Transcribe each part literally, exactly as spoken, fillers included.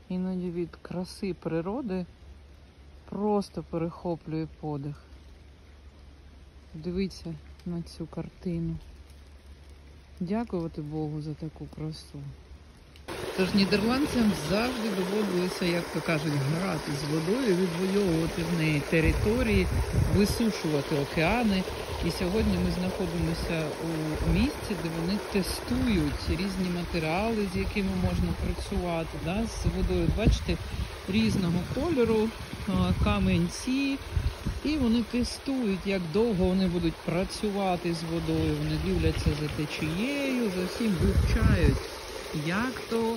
Іноді від краси природи просто перехоплює подих. Дивіться на цю картину. Дякувати Богу за таку красу. Тож нідерландцям завжди доводилося, як то кажуть, грати з водою, відвоювати в неї території, висушувати океани. І сьогодні ми знаходимося у місці, де вони тестують різні матеріали, з якими можна працювати, да, з водою. Бачите, різного кольору, каменці. І вони тестують, як довго вони будуть працювати з водою. Вони дивляться за течією, за всім вивчають, як то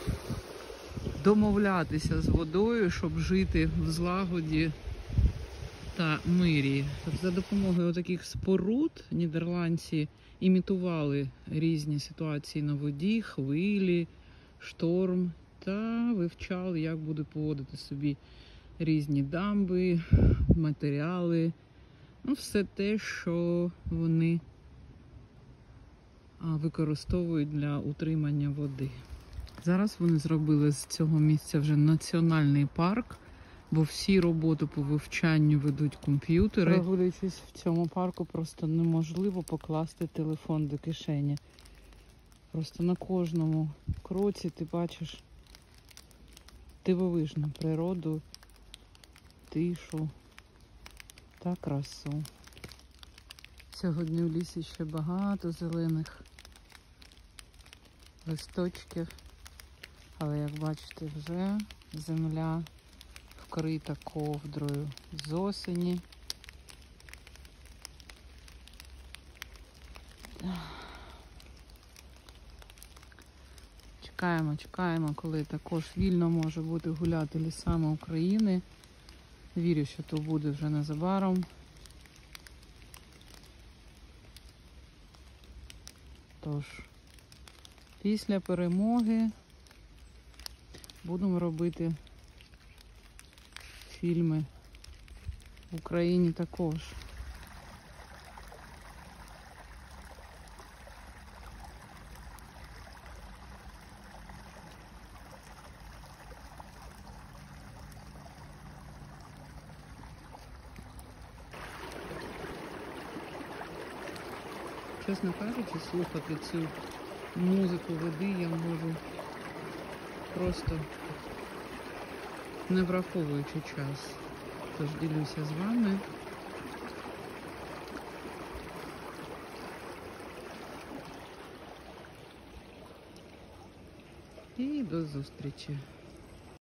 домовлятися з водою, щоб жити в злагоді та мирі. За допомогою таких споруд нідерландці імітували різні ситуації на воді, хвилі, шторм та вивчали, як буде поводити собі різні дамби, матеріали, ну все те, що вони використовують для утримання води. Зараз вони зробили з цього місця вже національний парк, бо всі роботи по вивчанню ведуть комп'ютери. Прогулюючись в цьому парку, просто неможливо покласти телефон до кишені. Просто на кожному кроці ти бачиш дивовижну природу, тишу та красу. Сьогодні в лісі ще багато зелених листочків, але, як бачите, вже земля вкрита ковдрою з осені. Чекаємо, чекаємо, коли також вільно може бути гуляти лісами України. Вірю, що то буде вже незабаром. Тож, після перемоги будемо робити фільми в Україні також. Чесно кажучи, слухати цю музику води я можу просто не враховуючи час. Тож ділюся з вами. І до зустрічі.